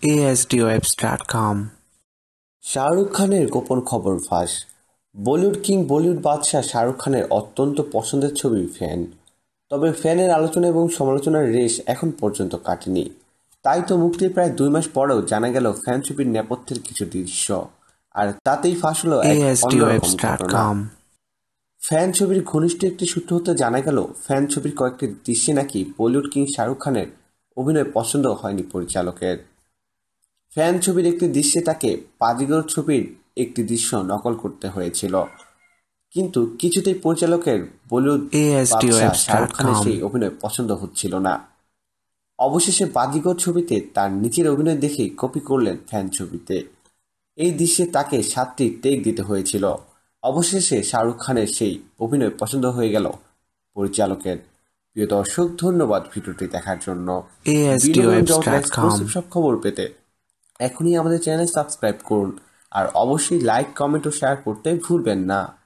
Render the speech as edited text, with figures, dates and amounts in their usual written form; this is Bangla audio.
asdwebs.com। শাহরুখ খানের গোপন খবর ফাঁস। বলিউড কিং বলিউড বাদশাহ শাহরুখ খানের অত্যন্ত পছন্দের ছবি ফ্যান। তবে ফ্যানের আলোচনা এবং সমালোচনার রেশ এখন পর্যন্ত কাটেনি। তাই তো মুক্তির প্রায় 2 মাস পরেও জানা গেল ফ্যান ছবির নেপথ্যের কিছু দৃশ্য, আর তাতেই ফাঁস হলো এক অন্যরকম ঘটনা। asdwebs.com। ফ্যান ছবির ঘনিষ্ঠ একটি সূত্র হতে জানা গেল ফ্যান ছবির কয়েকটি দৃশ্যে নাকি বলিউড কিং শাহরুখ খানের অভিনয় পছন্দ হয়নি পরিচালকের। ফ্যান ছবির একটি দৃশ্যে তাকে বাজিগর ছবির একটি দৃশ্য নকল করতে হয়েছিল, কিন্তু কিছুতেই পরিচালকের বলিউড বাদশাহ শাহরুখ খানের সেই অভিনয় পছন্দ হচ্ছিল না। অবশেষে বাজিগর ছবিতে তার নিজের অভিনয় দেখেই কপি করলেন ফ্যান ছবিতে। এই দৃশ্যে তাকে 7টি টেক দিতে হয়েছিল। অবশেষে শাহরুখ খানের সেই অভিনয় পছন্দ হয়ে গেল পরিচালকের। প্রিয় দর্শক, ধন্যবাদ ভিডিওটি দেখার জন্য। বিনোদন জগতের এক্সক্লুসিভ সব খবর পেতে এখনই আমাদের চ্যানেল সাবস্ক্রাইব করুন, আর অবশ্যই লাইক, কমেন্ট ও শেয়ার করতে ভুলবেন না।